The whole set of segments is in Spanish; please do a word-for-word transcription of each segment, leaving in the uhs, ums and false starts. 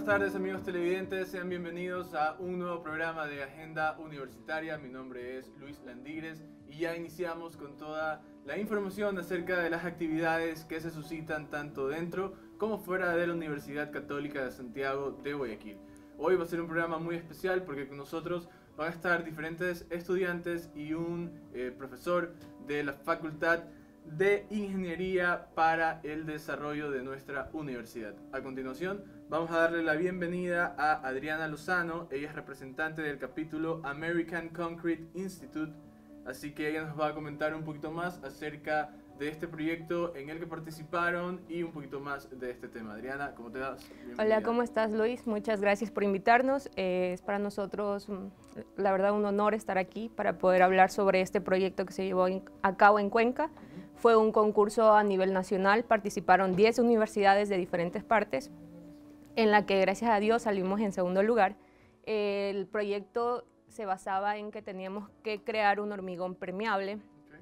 tardes, amigos televidentes, sean bienvenidos a un nuevo programa de Agenda Universitaria. Mi nombre es Luis Landigres y ya iniciamos con toda la información acerca de las actividades que se suscitan tanto dentro como fuera de la Universidad Católica de Santiago de Guayaquil. Hoy va a ser un programa muy especial porque con nosotros van a estar diferentes estudiantes y un eh, profesor de la Facultad de Ingeniería para el Desarrollo de nuestra universidad. A continuación, vamos a darle la bienvenida a Adriana Lozano. Ella es representante del capítulo American Concrete Institute, así que ella nos va a comentar un poquito más acerca de este proyecto en el que participaron y un poquito más de este tema. Adriana, ¿cómo te vas? Bienvenida. Hola, ¿cómo estás, Luis? Muchas gracias por invitarnos. Eh, es para nosotros, la verdad, un honor estar aquí para poder hablar sobre este proyecto que se llevó a cabo en Cuenca. Uh-huh. Fue un concurso a nivel nacional, participaron diez universidades de diferentes partes, en la que, gracias a Dios, salimos en segundo lugar. Eh, el proyecto se basaba en que teníamos que crear un hormigón permeable.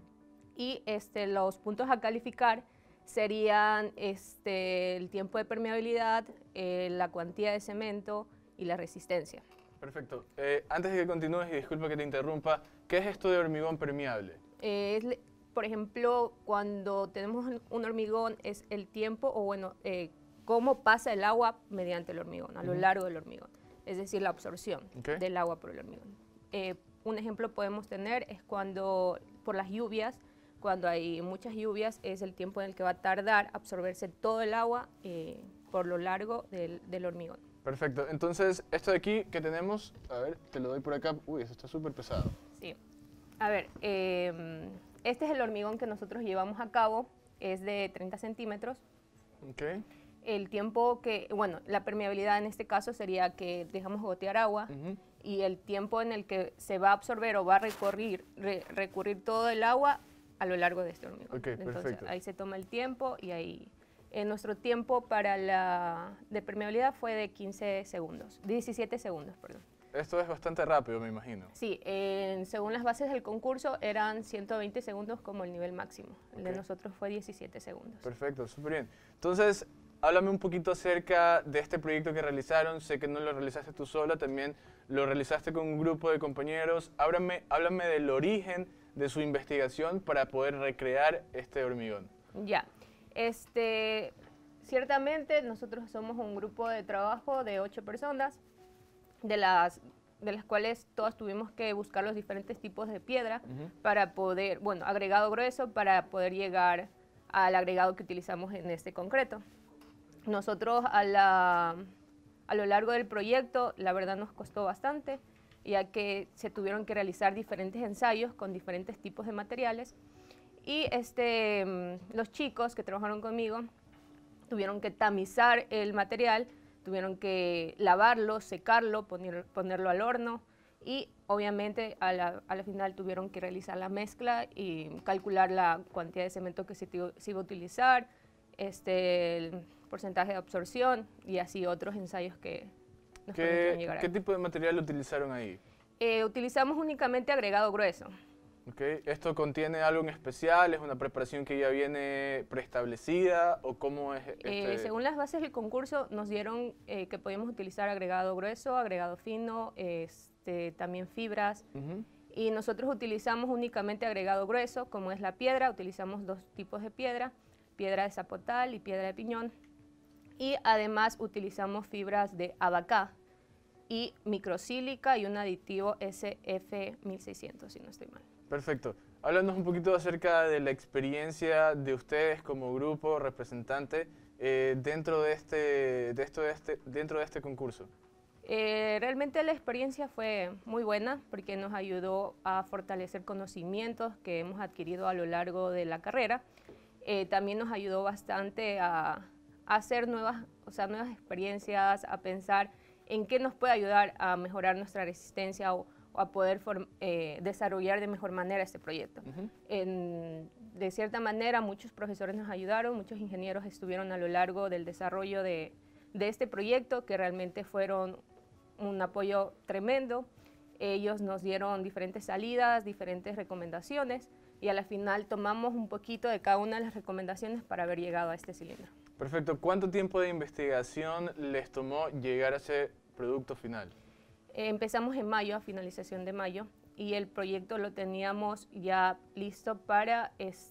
Y este, los puntos a calificar serían este, el tiempo de permeabilidad, eh, la cuantía de cemento y la resistencia. Perfecto. Eh, antes de que continúes, y disculpa que te interrumpa, ¿qué es esto de hormigón permeable? Eh, es, por ejemplo, cuando tenemos un hormigón, es el tiempo, o bueno, eh, cómo pasa el agua mediante el hormigón, a lo largo del hormigón. Es decir, la absorción okay. del agua por el hormigón. Eh, un ejemplo podemos tener es cuando, por las lluvias, cuando hay muchas lluvias, es el tiempo en el que va a tardar absorberse todo el agua eh, por lo largo del, del hormigón. Perfecto. Entonces, esto de aquí que tenemos, a ver, te lo doy por acá. Uy, eso está súper pesado. Sí. A ver, eh, este es el hormigón que nosotros llevamos a cabo, es de treinta centímetros. Ok. El tiempo que, bueno, la permeabilidad en este caso sería que dejamos gotear agua uh-huh. y el tiempo en el que se va a absorber o va a recurrir, re, recurrir todo el agua a lo largo de este hormigón. Okay, Entonces, perfecto. ahí se toma el tiempo y ahí eh, nuestro tiempo para la de permeabilidad fue de quince segundos, diecisiete segundos, perdón. Esto es bastante rápido, me imagino. Sí, eh, según las bases del concurso eran ciento veinte segundos como el nivel máximo. El okay. de nosotros fue diecisiete segundos. Perfecto, súper bien. Entonces, háblame un poquito acerca de este proyecto que realizaron. Sé que no lo realizaste tú sola, también lo realizaste con un grupo de compañeros. Háblame, háblame del origen de su investigación para poder recrear este hormigón. Ya, este, ciertamente nosotros somos un grupo de trabajo de ocho personas, de las, de las cuales todas tuvimos que buscar los diferentes tipos de piedra uh-huh. para poder, bueno, agregado grueso para poder llegar al agregado que utilizamos en este concreto. Nosotros a, la, a lo largo del proyecto, la verdad nos costó bastante, ya que se tuvieron que realizar diferentes ensayos con diferentes tipos de materiales y este, los chicos que trabajaron conmigo tuvieron que tamizar el material, tuvieron que lavarlo, secarlo, poner, ponerlo al horno y obviamente a la, a la final tuvieron que realizar la mezcla y calcular la cantidad de cemento que se, se iba a utilizar, este, el porcentaje de absorción y así otros ensayos que nos ¿Qué, llegar ¿Qué tipo de material utilizaron ahí? Eh, utilizamos únicamente agregado grueso. Okay. ¿Esto contiene algo en especial? ¿Es una preparación que ya viene preestablecida? ¿O cómo es este? Eh, según las bases del concurso nos dieron eh, que podíamos utilizar agregado grueso, agregado fino, este, también fibras. Uh-huh. Y nosotros utilizamos únicamente agregado grueso, como es la piedra. Utilizamos dos tipos de piedra, piedra de zapotal y piedra de piñón. Y además utilizamos fibras de abacá y microsílica y un aditivo S F mil seiscientos, si no estoy mal. Perfecto. Háblanos un poquito acerca de la experiencia de ustedes como grupo representante eh, dentro, de este, de esto, de este, dentro de este concurso. Eh, realmente la experiencia fue muy buena porque nos ayudó a fortalecer conocimientos que hemos adquirido a lo largo de la carrera. Eh, también nos ayudó bastante a, a hacer nuevas, o sea, nuevas experiencias, a pensar en qué nos puede ayudar a mejorar nuestra resistencia o, o a poder form, eh, desarrollar de mejor manera este proyecto. Uh-huh. en, de cierta manera, muchos profesores nos ayudaron, muchos ingenieros estuvieron a lo largo del desarrollo de, de este proyecto, que realmente fueron un apoyo tremendo. Ellos nos dieron diferentes salidas, diferentes recomendaciones, y a la final tomamos un poquito de cada una de las recomendaciones para haber llegado a este cilindro. Perfecto. ¿Cuánto tiempo de investigación les tomó llegar a ese producto final? Eh, empezamos en mayo, a finalización de mayo, y el proyecto lo teníamos ya listo para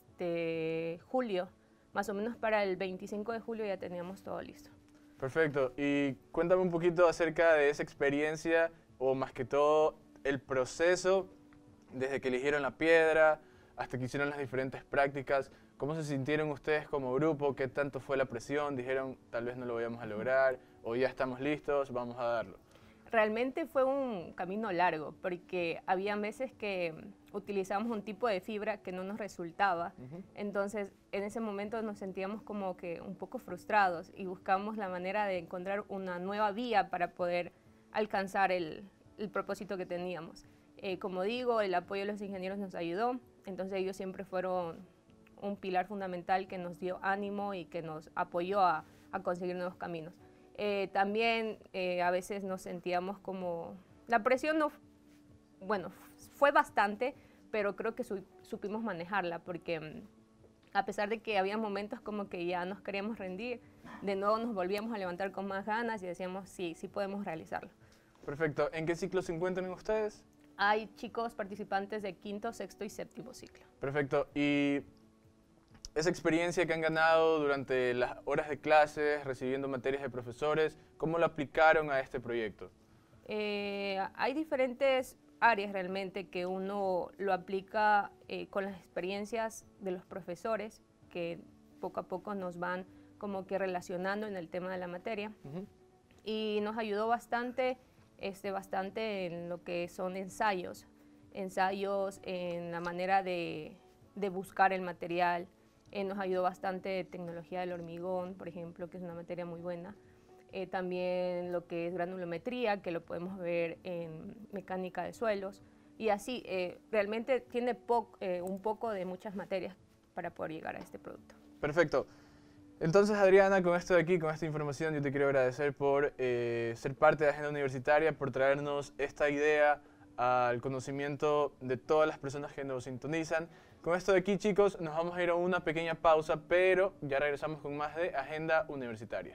este, julio. Más o menos para el veinticinco de julio ya teníamos todo listo. Perfecto. Y cuéntame un poquito acerca de esa experiencia, o más que todo, el proceso desde que eligieron la piedra hasta que hicieron las diferentes prácticas. ¿Cómo se sintieron ustedes como grupo? ¿Qué tanto fue la presión? ¿Dijeron, tal vez no lo vayamos a lograr? ¿O ya estamos listos, vamos a darlo? Realmente fue un camino largo, porque había veces que utilizamos un tipo de fibra que no nos resultaba. Uh-huh. Entonces, en ese momento nos sentíamos como que un poco frustrados y buscamos la manera de encontrar una nueva vía para poder alcanzar el, el propósito que teníamos. Eh, como digo, el apoyo de los ingenieros nos ayudó, entonces ellos siempre fueron un pilar fundamental que nos dio ánimo y que nos apoyó a, a conseguir nuevos caminos. Eh, también eh, a veces nos sentíamos como, la presión no, bueno, fue bastante, pero creo que su, supimos manejarla, porque a pesar de que había momentos como que ya nos queríamos rendir, de nuevo nos volvíamos a levantar con más ganas y decíamos, sí, sí podemos realizarlo. Perfecto. ¿En qué ciclo se encuentran ustedes? Hay chicos participantes de quinto, sexto y séptimo ciclo. Perfecto. Y esa experiencia que han ganado durante las horas de clases, recibiendo materias de profesores, ¿cómo lo aplicaron a este proyecto? Eh, hay diferentes áreas realmente que uno lo aplica eh, con las experiencias de los profesores, que poco a poco nos van como que relacionando en el tema de la materia. Uh-huh. Y nos ayudó bastante, este, bastante en lo que son ensayos, ensayos en la manera de, de buscar el material. Eh, nos ayudó bastante tecnología del hormigón, por ejemplo, que es una materia muy buena. Eh, también lo que es granulometría, que lo podemos ver en mecánica de suelos. Y así, eh, realmente tiene po eh, un poco de muchas materias para poder llegar a este producto. Perfecto. Entonces, Adriana, con esto de aquí, con esta información, yo te quiero agradecer por eh, ser parte de Agenda Universitaria, por traernos esta idea al conocimiento de todas las personas que nos sintonizan. Con esto de aquí, chicos, nos vamos a ir a una pequeña pausa, pero ya regresamos con más de Agenda Universitaria.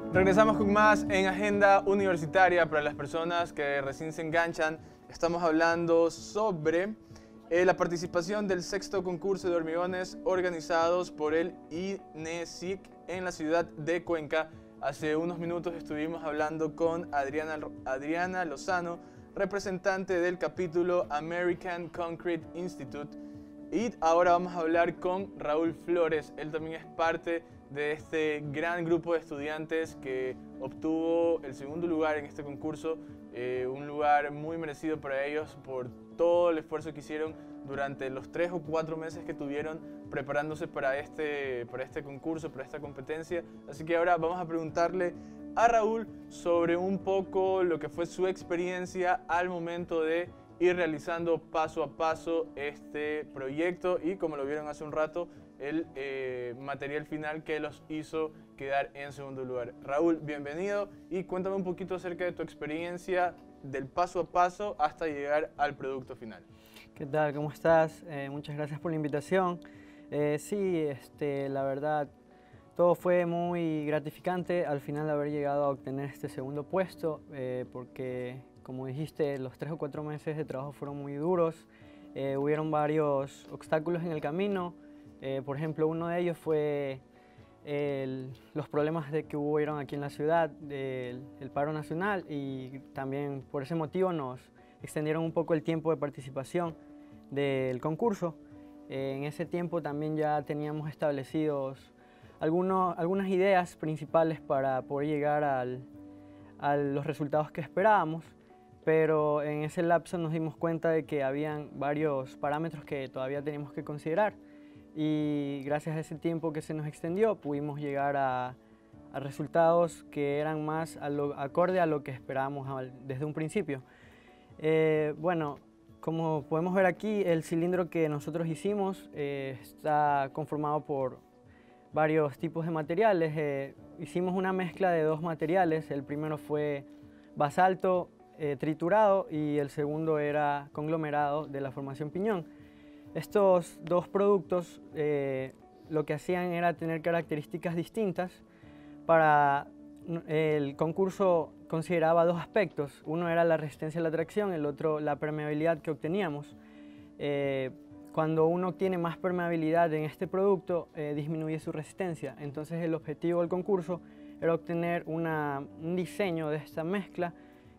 Regresamos con más en Agenda Universitaria. Para las personas que recién se enganchan, estamos hablando sobre eh, la participación del sexto concurso de hormigones organizados por el INESIC en la ciudad de Cuenca. Hace unos minutos estuvimos hablando con Adriana, Adriana Lozano, representante del capítulo American Concrete Institute. Y ahora vamos a hablar con Raúl Flores. Él también es parte de este gran grupo de estudiantes que obtuvo el segundo lugar en este concurso, eh, un lugar muy merecido para ellos por todo el esfuerzo que hicieron durante los tres o cuatro meses que tuvieron preparándose para este, para este concurso, para esta competencia. Así que ahora vamos a preguntarle a Raúl sobre un poco lo que fue su experiencia al momento de ir realizando paso a paso este proyecto y, como lo vieron hace un rato, el eh, material final que los hizo quedar en segundo lugar. Raúl, bienvenido y cuéntame un poquito acerca de tu experiencia del paso a paso hasta llegar al producto final. ¿Qué tal? ¿Cómo estás? Eh, muchas gracias por la invitación. Eh, sí, este, la verdad, todo fue muy gratificante al final de haber llegado a obtener este segundo puesto, eh, porque, como dijiste, los tres o cuatro meses de trabajo fueron muy duros. Eh, hubieron varios obstáculos en el camino. Eh, por ejemplo, uno de ellos fue el, los problemas de que hubieron aquí en la ciudad, del el paro nacional, y también por ese motivo nos extendieron un poco el tiempo de participación del concurso. Eh, en ese tiempo también ya teníamos establecidos algunos, algunas ideas principales para poder llegar al, a los resultados que esperábamos, pero en ese lapso nos dimos cuenta de que habían varios parámetros que todavía teníamos que considerar. Y gracias a ese tiempo que se nos extendió pudimos llegar a, a resultados que eran más a lo, acorde a lo que esperábamos al, desde un principio. Eh, bueno, como podemos ver aquí, el cilindro que nosotros hicimos eh, está conformado por varios tipos de materiales. Eh, hicimos una mezcla de dos materiales. El primero fue basalto eh, triturado y el segundo era conglomerado de la formación Piñón. Estos dos productos eh, lo que hacían era tener características distintas. Para el concurso consideraba dos aspectos. Uno era la resistencia a la tracción, el otro la permeabilidad que obteníamos. Eh, cuando uno obtiene más permeabilidad en este producto, eh, disminuye su resistencia. Entonces el objetivo del concurso era obtener una, un diseño de esta mezcla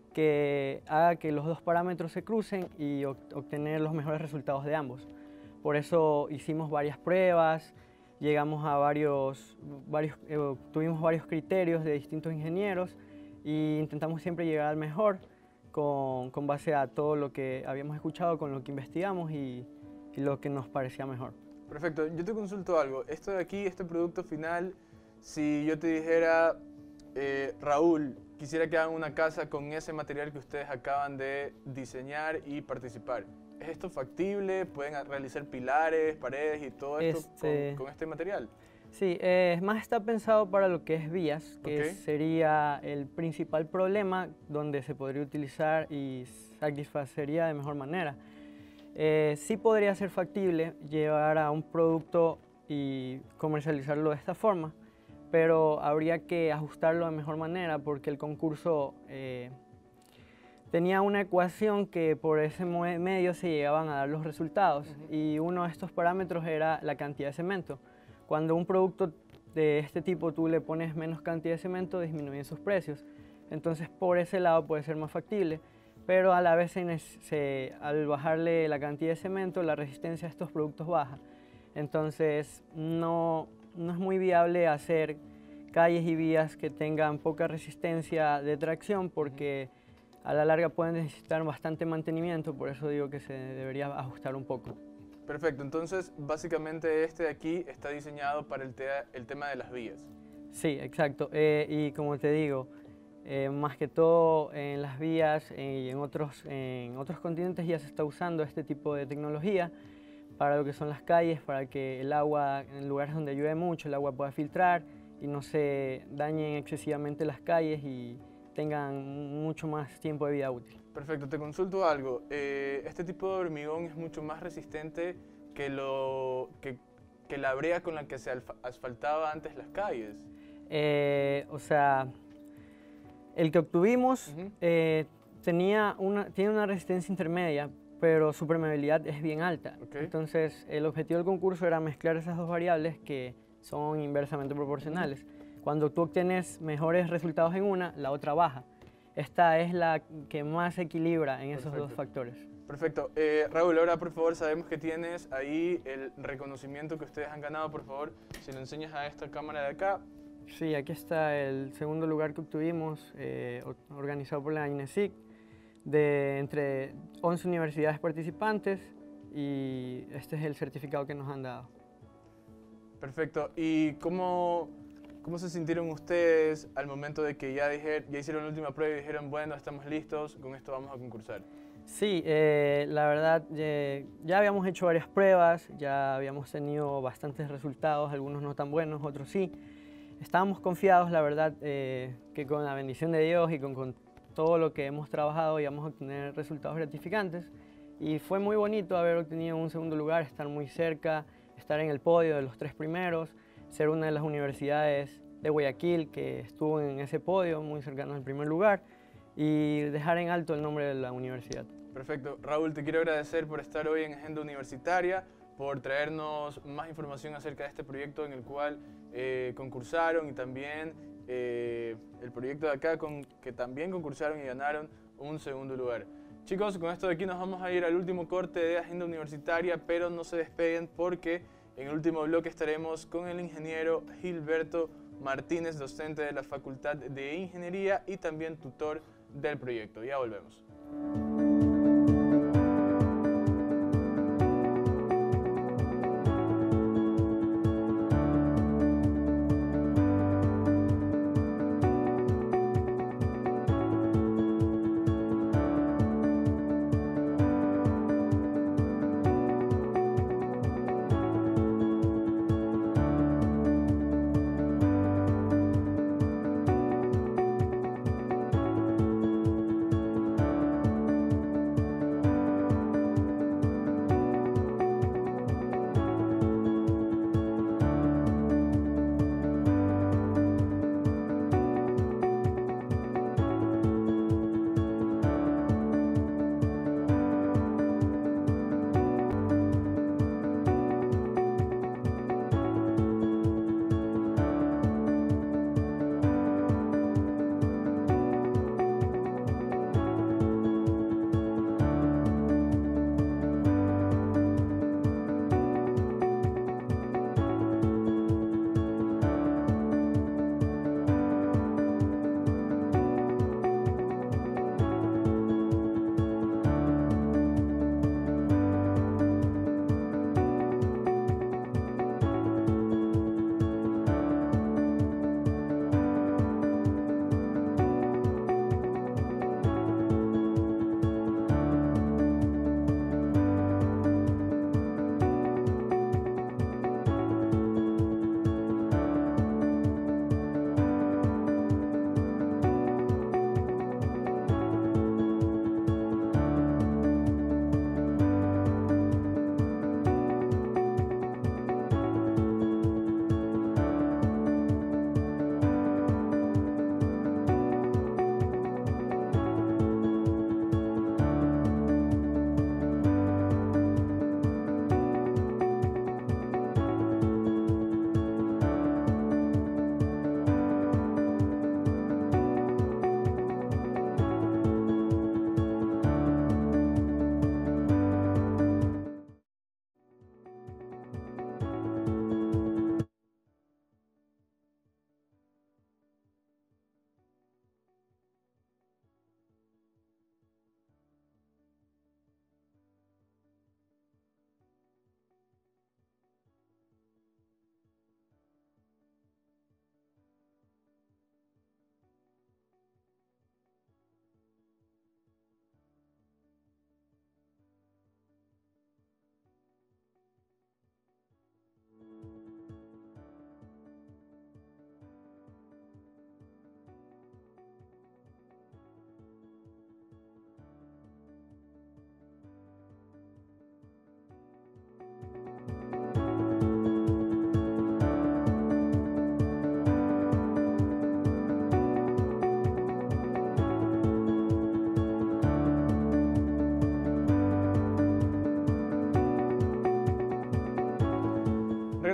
que haga que los dos parámetros se crucen y obtener los mejores resultados de ambos. Por eso hicimos varias pruebas, llegamos a varios, varios eh, tuvimos varios criterios de distintos ingenieros e intentamos siempre llegar al mejor con, con base a todo lo que habíamos escuchado, con lo que investigamos y, y lo que nos parecía mejor. Perfecto, yo te consulto algo. Esto de aquí, este producto final, si yo te dijera, eh, Raúl, quisiera que hagan una casa con ese material que ustedes acaban de diseñar y participar. ¿Es esto factible? ¿Pueden realizar pilares, paredes y todo esto este... con, con este material? Sí, eh, más está pensado para lo que es vías, que okay. sería el principal problema donde se podría utilizar y satisfacería de mejor manera. Eh, sí podría ser factible llevar a un producto y comercializarlo de esta forma, pero habría que ajustarlo de mejor manera porque el concurso eh, tenía una ecuación que por ese medio se llegaban a dar los resultados. Uh-huh. Y uno de estos parámetros era la cantidad de cemento. Cuando un producto de este tipo tú le pones menos cantidad de cemento, disminuyen sus precios. Entonces por ese lado puede ser más factible, pero a la vez se, se, al bajarle la cantidad de cemento, la resistencia a estos productos baja. Entonces no, no es muy viable hacer calles y vías que tengan poca resistencia de tracción porque a la larga pueden necesitar bastante mantenimiento, por eso digo que se debería ajustar un poco. Perfecto, entonces básicamente este de aquí está diseñado para el, te el tema de las vías. Sí, exacto, eh, y como te digo, eh, más que todo en las vías y en otros, en otros continentes ya se está usando este tipo de tecnología para lo que son las calles, para que el agua, en lugares donde llueve mucho, el agua pueda filtrar y no se dañen excesivamente las calles y tengan mucho más tiempo de vida útil. Perfecto, te consulto algo. Eh, este tipo de hormigón es mucho más resistente que, lo, que, que la brea con la que se asfaltaba antes las calles. Eh, o sea, el que obtuvimos Ujú. eh, tenía una, tiene una resistencia intermedia, pero su permeabilidad es bien alta. Ok. Entonces, el objetivo del concurso era mezclar esas dos variables que son inversamente proporcionales. Cuando tú obtienes mejores resultados en una, la otra baja. Esta es la que más equilibra en esos dos Perfecto. factores. Perfecto. Eh, Raúl, ahora por favor sabemos que tienes ahí el reconocimiento que ustedes han ganado. Por favor, si lo enseñas a esta cámara de acá. Sí, aquí está el segundo lugar que obtuvimos, eh, or- organizado por la INESIC, de entre once universidades participantes, y este es el certificado que nos han dado. Perfecto. ¿Y cómo, cómo se sintieron ustedes al momento de que ya, dijer, ya hicieron la última prueba y dijeron, bueno, estamos listos, con esto vamos a concursar? Sí, eh, la verdad, eh, ya habíamos hecho varias pruebas, ya habíamos tenido bastantes resultados, algunos no tan buenos, otros sí. Estábamos confiados, la verdad, eh, que con la bendición de Dios y con, con todo lo que hemos trabajado íbamos a obtener resultados gratificantes. Y fue muy bonito haber obtenido un segundo lugar, estar muy cerca, estar en el podio de los tres primeros, ser una de las universidades de Guayaquil que estuvo en ese podio, muy cercano al primer lugar, y dejar en alto el nombre de la universidad. Perfecto. Raúl, te quiero agradecer por estar hoy en Agenda Universitaria, por traernos más información acerca de este proyecto en el cual eh, concursaron y también eh, el proyecto de acá con, que también concursaron y ganaron un segundo lugar. Chicos, con esto de aquí nos vamos a ir al último corte de Agenda Universitaria, pero no se despeguen porque en el último bloque estaremos con el ingeniero Gilberto Martínez, docente de la Facultad de Ingeniería y también tutor del proyecto. Ya volvemos.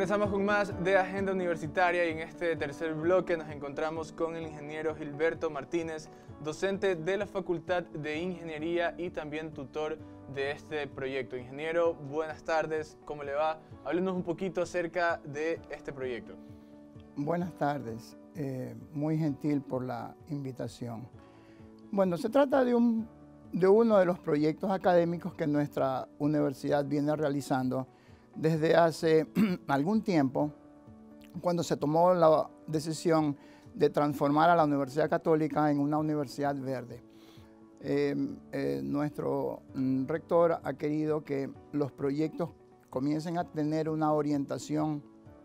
Regresamos con más de Agenda Universitaria y en este tercer bloque nos encontramos con el ingeniero Gilberto Martínez, docente de la Facultad de Ingeniería y también tutor de este proyecto. Ingeniero, buenas tardes, ¿cómo le va? Háblenos un poquito acerca de este proyecto. Buenas tardes, eh, muy gentil por la invitación. Bueno, se trata de, un, de uno de los proyectos académicos que nuestra universidad viene realizando desde hace algún tiempo, cuando se tomó la decisión de transformar a la Universidad Católica en una universidad verde. Eh, eh, nuestro mm, rector ha querido que los proyectos comiencen a tener una orientación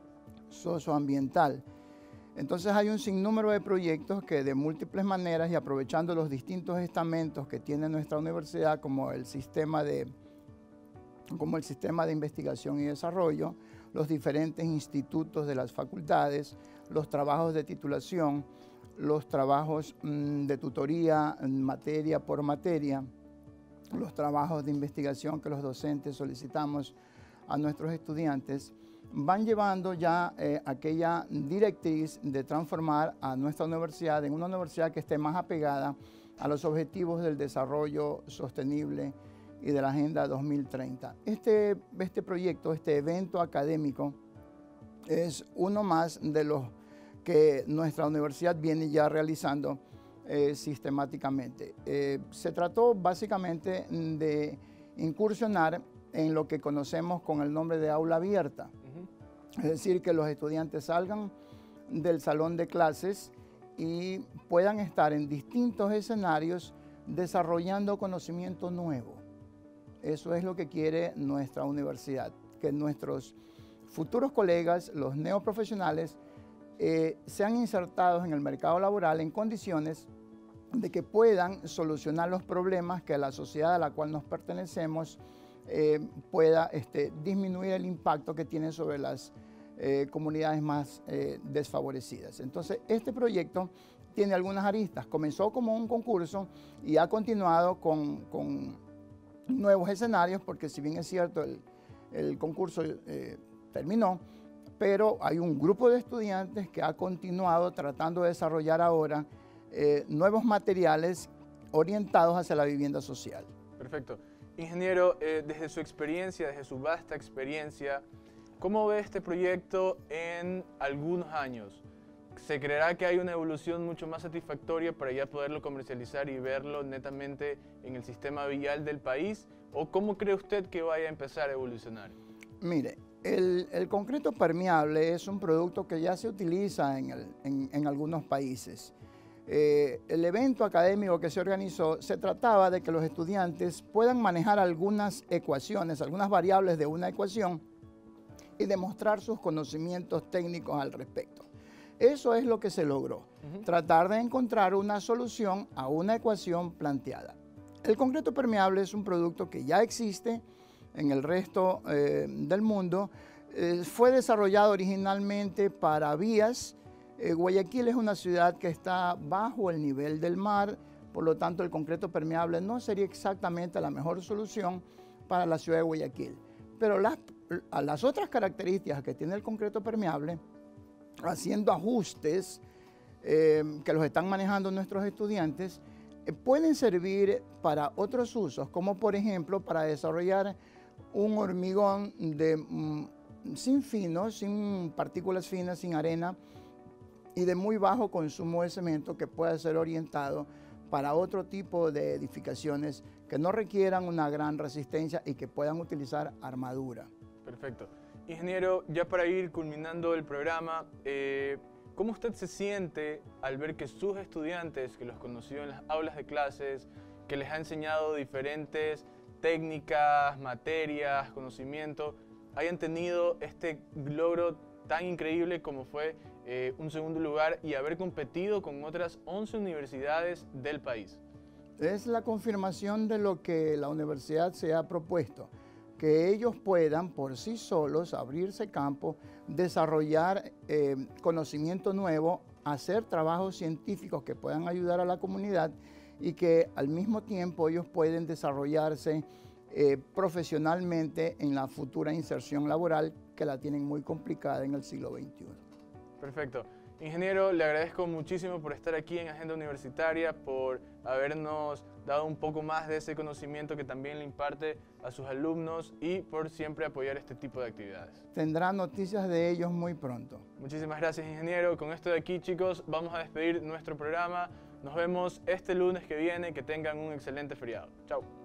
socioambiental. Entonces hay un sinnúmero de proyectos que de múltiples maneras y aprovechando los distintos estamentos que tiene nuestra universidad, como el sistema de como el sistema de investigación y desarrollo, los diferentes institutos de las facultades, los trabajos de titulación, los trabajos mmm, de tutoría materia por materia, los trabajos de investigación que los docentes solicitamos a nuestros estudiantes, van llevando ya eh, aquella directriz de transformar a nuestra universidad en una universidad que esté más apegada a los objetivos del desarrollo sostenible y de la Agenda dos mil treinta. Este, este proyecto, este evento académico, es uno más de los que nuestra universidad viene ya realizando eh, sistemáticamente. Eh, se trató básicamente de incursionar en lo que conocemos con el nombre de aula abierta. Uh-huh. Es decir, que los estudiantes salgan del salón de clases y puedan estar en distintos escenarios desarrollando conocimiento nuevo. Eso es lo que quiere nuestra universidad, que nuestros futuros colegas, los neoprofesionales, eh, sean insertados en el mercado laboral en condiciones de que puedan solucionar los problemas que la sociedad a la cual nos pertenecemos eh, pueda este, disminuir el impacto que tiene sobre las eh, comunidades más eh, desfavorecidas. Entonces, este proyecto tiene algunas aristas. Comenzó como un concurso y ha continuado con, con nuevos escenarios, porque si bien es cierto el, el concurso eh, terminó, pero hay un grupo de estudiantes que ha continuado tratando de desarrollar ahora eh, nuevos materiales orientados hacia la vivienda social. Perfecto. Ingeniero, eh, desde su experiencia, desde su vasta experiencia, ¿cómo ve este proyecto en algunos años? ¿Se creerá que hay una evolución mucho más satisfactoria para ya poderlo comercializar y verlo netamente en el sistema vial del país? ¿O cómo cree usted que vaya a empezar a evolucionar? Mire, el, el concreto permeable es un producto que ya se utiliza en, el, en, en algunos países. Eh, el evento académico que se organizó se trataba de que los estudiantes puedan manejar algunas ecuaciones, algunas variables de una ecuación y demostrar sus conocimientos técnicos al respecto. Eso es lo que se logró, uh-huh. Tratar de encontrar una solución a una ecuación planteada. El concreto permeable es un producto que ya existe en el resto eh, del mundo. Eh, fue desarrollado originalmente para vías. Eh, Guayaquil es una ciudad que está bajo el nivel del mar, por lo tanto el concreto permeable no sería exactamente la mejor solución para la ciudad de Guayaquil. Pero las, las otras características que tiene el concreto permeable, haciendo ajustes eh, que los están manejando nuestros estudiantes, eh, pueden servir para otros usos, como por ejemplo para desarrollar un hormigón de, mm, sin finos, sin partículas finas, sin arena y de muy bajo consumo de cemento, que pueda ser orientado para otro tipo de edificaciones que no requieran una gran resistencia y que puedan utilizar armadura. Perfecto. Ingeniero, ya para ir culminando el programa, eh, ¿cómo usted se siente al ver que sus estudiantes, que los conoció en las aulas de clases, que les ha enseñado diferentes técnicas, materias, conocimiento, hayan tenido este logro tan increíble como fue eh, un segundo lugar y haber competido con otras once universidades del país? Es la confirmación de lo que la universidad se ha propuesto, que ellos puedan por sí solos abrirse campo, desarrollar eh, conocimiento nuevo, hacer trabajos científicos que puedan ayudar a la comunidad y que al mismo tiempo ellos pueden desarrollarse eh, profesionalmente en la futura inserción laboral que la tienen muy complicada en el siglo veintiuno. Perfecto. Ingeniero, le agradezco muchísimo por estar aquí en Agenda Universitaria, por habernos dado un poco más de ese conocimiento que también le imparte a sus alumnos y por siempre apoyar este tipo de actividades. Tendrá noticias de ellos muy pronto. Muchísimas gracias, ingeniero. Con esto de aquí, chicos, vamos a despedir nuestro programa. Nos vemos este lunes que viene. Que tengan un excelente feriado. Chao.